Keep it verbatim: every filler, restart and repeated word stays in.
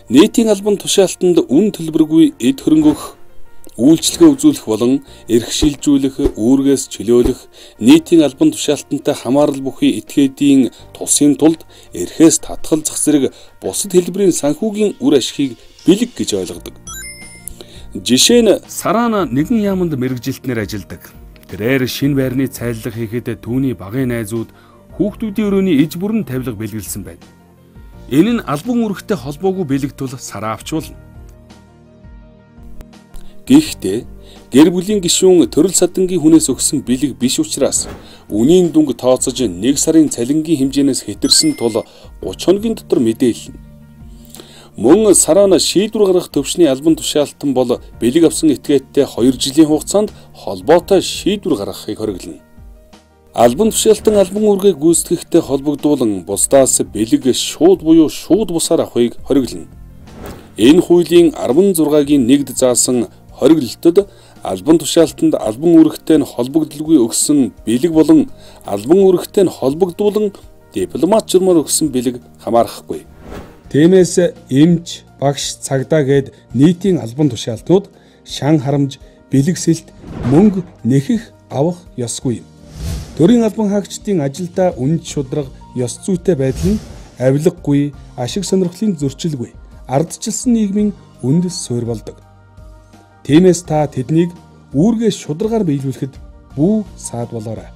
Нийтийн албан тушаалтанд үн төлбөргүй эд хөрөнгө өгөх, үйлчлэгээ үзүүлэх болон эрх шилжүүлэх, үүргээс чөлөөлөх, нийтийн албан тушаалтантай хамаарал бүхий этгээдийн тусын тулд эрхээс татгал зах зэрэг бусад хэлбэрийн санхүүгийн үр ашгийг бэлэг гэж ойлгодог. Жишээ нь Сараана нэгэн яаманд мэргэжилтнээр ажилладаг. Тэрээр шинэ байрны цайллага хийхэд түүний багын найзууд хүүхдүүдийн өрөөний иж бүрэн тавилга бэлгэлсэн байна. Энэ нь албан үүрэгтэй холбоогүй бэлэг тул Сараа авч болно. Гэхдээ гэр бүлийн гишүүн төрөл садангийн хүнээс өгсөн бэлэг биш учраас үнийн дүнг тооцож нэг сарын цалингийн хэмжээнээс хэтэрсэн тул гурван хоногийн дотор мэдээлнэ. Мөн Сараана шийдвэр гаргах төвчний албан тушаалтан бол бэлэг авсан этгээдтэй хоёр жилийн хугацаанд холбоотой шийдвэр гаргахыг хориглоно. Албан тушаалтан албан үүргээ гүйцэтгэхтэй холбогдуулан бусдаас бэлэг шууд буюу шууд бусаар авахыг хориглоно. Энэ хуулийн арван зургагийн нэгд заасан хориглолтод албан тушаалтанд албан үүрэгтэй нь холбогдлгүй өгсөн бэлэг болон албан үүрэгтэй нь холбогдуулан дипломат журмаар өгсөн бэлэг хамаарахгүй. Тиймээс эмч, багш, цагдаа гээд нийтийн албан тушаалтнууд шан харамж, бэлэгсэлт, мөнгө нэхэх авах ёсгүй юм. Төрийн албан хаагчдын ажилдаа үнэт шударга, ёс зүйтэй байдал нь авилгагүй, ашиг сонирхлын зөрчилгүй, ардчилсан нийгмийн үндэс суурь болдог. Тиймээс та тэднийг үүргээ шударгаар биелүүлэхэд бүү саад болоорой.